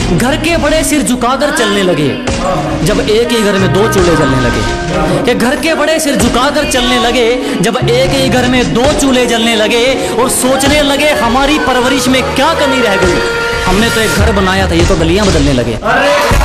घर के बड़े सिर झुकाकर चलने लगे जब एक ही घर में दो चूल्हे जलने लगे। कि घर के बड़े सिर झुकाकर चलने लगे जब एक ही घर में दो चूल्हे जलने लगे और सोचने लगे हमारी परवरिश में क्या कमी रह गई। हमने तो एक घर बनाया था, ये तो गलियां बदलने लगे।